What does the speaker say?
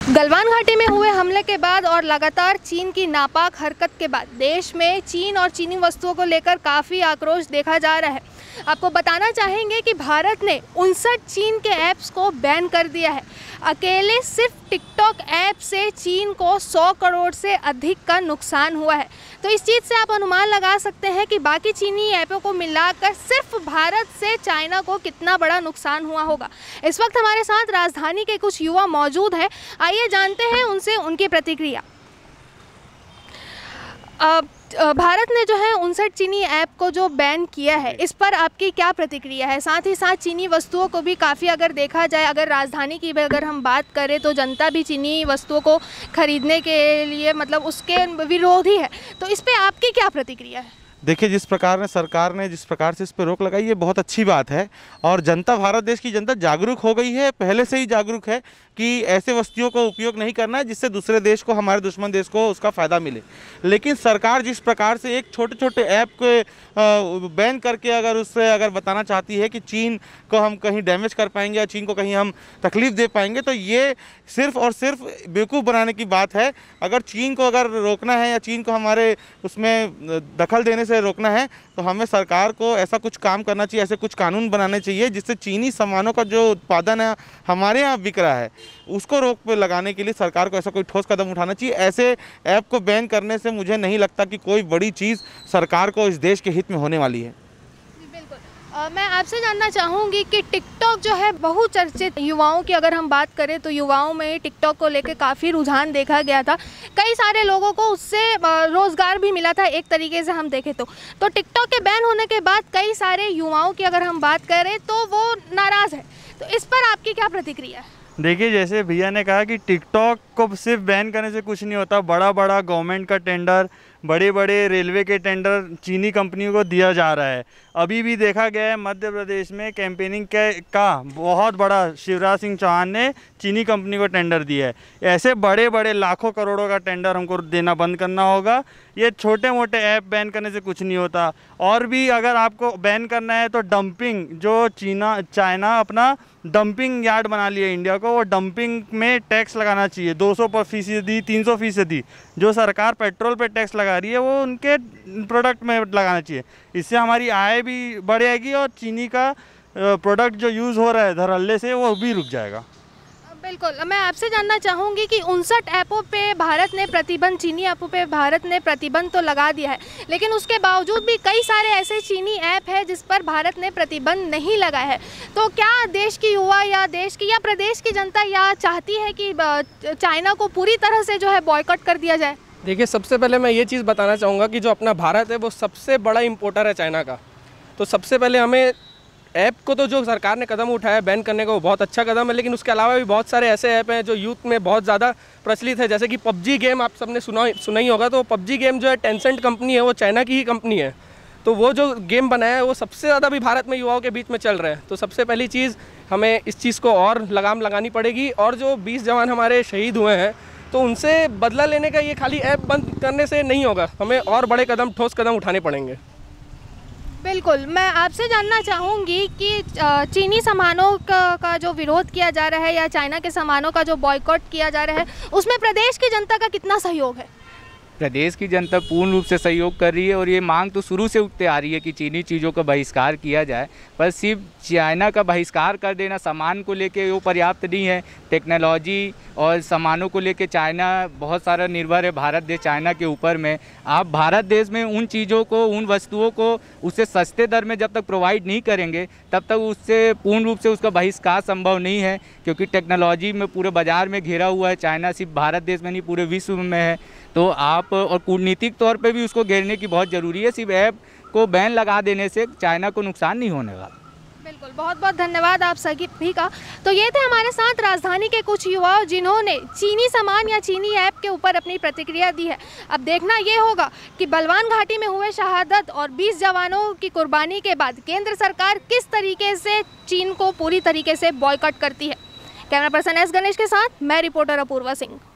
गलवान घाटी में हुए हमले के बाद और लगातार चीन की नापाक हरकत के बाद देश में चीन और चीनी वस्तुओं को लेकर काफ़ी आक्रोश देखा जा रहा है। आपको बताना चाहेंगे कि भारत ने 59 चीन के ऐप्स को बैन कर दिया है। अकेले सिर्फ टिकटॉक ऐप से चीन को 100 करोड़ से अधिक का नुकसान हुआ है। तो इस चीज़ से आप अनुमान लगा सकते हैं कि बाकी चीनी ऐपों को मिलाकर सिर्फ भारत से चाइना को कितना बड़ा नुकसान हुआ होगा। इस वक्त हमारे साथ राजधानी के कुछ युवा मौजूद हैं, आइए जानते हैं उनसे उनकी प्रतिक्रिया। भारत ने जो है 59 चीनी ऐप को जो बैन किया है, इस पर आपकी क्या प्रतिक्रिया है? साथ ही साथ चीनी वस्तुओं को भी काफ़ी अगर देखा जाए, अगर राजधानी की भी अगर हम बात करें तो जनता भी चीनी वस्तुओं को खरीदने के लिए मतलब उसके विरोधी है। तो इस पर आपकी क्या प्रतिक्रिया है? देखिए, जिस प्रकार सरकार ने जिस प्रकार से इस पर रोक लगाई, ये बहुत अच्छी बात है। और जनता, भारत देश की जनता जागरूक हो गई है, पहले से ही जागरूक है कि ऐसे वस्तुओं का उपयोग नहीं करना है जिससे दूसरे देश को, हमारे दुश्मन देश को उसका फ़ायदा मिले। लेकिन सरकार जिस प्रकार से एक छोटे छोटे ऐप को बैन करके अगर बताना चाहती है कि चीन को हम कहीं डैमेज कर पाएंगे या चीन को कहीं हम तकलीफ़ दे पाएंगे, तो ये सिर्फ़ और सिर्फ बेवकूफ़ बनाने की बात है। अगर चीन को अगर रोकना है या चीन को हमारे उसमें दखल देने से रोकना है, तो हमें सरकार को ऐसा कुछ काम करना चाहिए, ऐसे कुछ कानून बनाने चाहिए जिससे चीनी सामानों का जो उत्पादन है हमारे यहाँ बिक रहा है, उसको रोक पे लगाने के लिए सरकार को ऐसा कोई ठोस कदम उठाना चाहिए। ऐसे ऐप को बैन करने से मुझे नहीं लगता कि कोई बड़ी चीज़ सरकार को इस देश के हित में होने वाली है। मैं आपसे जानना चाहूँगी कि टिकटॉक जो है बहुचर्चित, युवाओं की अगर हम बात करें तो युवाओं में टिकटॉक को लेकर काफ़ी रुझान देखा गया था। कई सारे लोगों को उससे रोज़गार भी मिला था एक तरीके से हम देखें तो टिकटॉक के बैन होने के बाद कई सारे युवाओं की अगर हम बात करें तो वो नाराज़ है। तो इस पर आपकी क्या प्रतिक्रिया है? देखिए, जैसे भैया ने कहा कि टिकटॉक को सिर्फ बैन करने से कुछ नहीं होता। बड़ा बड़ा गवर्नमेंट का टेंडर, बड़े बड़े रेलवे के टेंडर चीनी कंपनियों को दिया जा रहा है। अभी भी देखा गया है मध्य प्रदेश में कैंपेनिंग का बहुत बड़ा शिवराज सिंह चौहान ने चीनी कंपनी को टेंडर दिया है। ऐसे बड़े बड़े लाखों करोड़ों का टेंडर हमको देना बंद करना होगा। ये छोटे मोटे ऐप बैन करने से कुछ नहीं होता। और भी अगर आपको बैन करना है तो डंपिंग, जो चाइना अपना डंपिंग यार्ड बना लिया इंडिया को, वो डंपिंग में टैक्स लगाना चाहिए 200%, 300%। जो सरकार पेट्रोल पे टैक्स लगा रही है वो उनके प्रोडक्ट में लगाना चाहिए। इससे हमारी आय भी बढ़ेगी और चीनी का प्रोडक्ट जो यूज़ हो रहा है धड़ल्ले से, वो भी रुक जाएगा। बिल्कुल, मैं आपसे जानना चाहूँगी कि 59 ऐपों पे भारत ने प्रतिबंध, चीनी ऐपों पे भारत ने प्रतिबंध तो लगा दिया है, लेकिन उसके बावजूद भी कई सारे ऐसे चीनी ऐप हैं जिस पर भारत ने प्रतिबंध नहीं लगाया है। तो क्या देश की युवा या देश की या प्रदेश की जनता या चाहती है कि चाइना को पूरी तरह से जो है बॉयकॉट कर दिया जाए? देखिए, सबसे पहले मैं ये चीज़ बताना चाहूँगा कि जो अपना भारत है वो सबसे बड़ा इम्पोर्टर है चाइना का। तो सबसे पहले हमें ऐप को, तो जो सरकार ने कदम उठाया बैन करने का, वो बहुत अच्छा कदम है। लेकिन उसके अलावा भी बहुत सारे ऐसे ऐप हैं जो यूथ में बहुत ज़्यादा प्रचलित है। जैसे कि पबजी गेम, आप सबने सुना ही होगा। तो पबजी गेम जो है टेंसेंट कंपनी है, वो चाइना की ही कंपनी है। तो वो जो गेम बनाया है वो सबसे ज़्यादा भी भारत में युवाओं के बीच में चल रहा है। तो सबसे पहली चीज़, हमें इस चीज़ को और लगाम लगानी पड़ेगी। और जो 20 जवान हमारे शहीद हुए हैं, तो उनसे बदला लेने का ये खाली ऐप बंद करने से नहीं होगा, हमें और बड़े कदम, ठोस कदम उठाने पड़ेंगे। बिल्कुल, मैं आपसे जानना चाहूँगी कि चीनी सामानों का जो विरोध किया जा रहा है या चाइना के सामानों का जो बॉयकॉट किया जा रहा है, उसमें प्रदेश की जनता का कितना सहयोग है? प्रदेश की जनता पूर्ण रूप से सहयोग कर रही है और ये मांग तो शुरू से उठते आ रही है कि चीनी चीज़ों का बहिष्कार किया जाए। पर सिर्फ चाइना का बहिष्कार कर देना सामान को लेके वो पर्याप्त नहीं है। टेक्नोलॉजी और सामानों को लेके चाइना बहुत सारा निर्भर है, भारत देश चाइना के ऊपर में। आप भारत देश में उन चीज़ों को, उन वस्तुओं को उससे सस्ते दर में जब तक प्रोवाइड नहीं करेंगे, तब तक उससे पूर्ण रूप से उसका बहिष्कार संभव नहीं है। क्योंकि टेक्नोलॉजी में पूरे बाज़ार में घिरा हुआ है चाइना, सिर्फ भारत देश में नहीं पूरे विश्व में है। तो आप, और कूटनीतिक तौर पे भी उसको घेरने की बहुत ज़रूरी है। सिर्फ ऐप को बैन लगा देने से चाइना को नुकसान नहीं होने वाला। बिल्कुल, बहुत बहुत धन्यवाद आप सभी का। तो ये थे हमारे साथ राजधानी के कुछ युवा जिन्होंने चीनी सामान या चीनी ऐप के ऊपर अपनी प्रतिक्रिया दी है। अब देखना ये होगा कि गलवान घाटी में हुए शहादत और 20 जवानों की कुर्बानी के बाद केंद्र सरकार किस तरीके से चीन को पूरी तरीके से बॉयकॉट करती है। कैमरा पर्सन एस गणेश के साथ मैं रिपोर्टर अपूर्वा सिंह।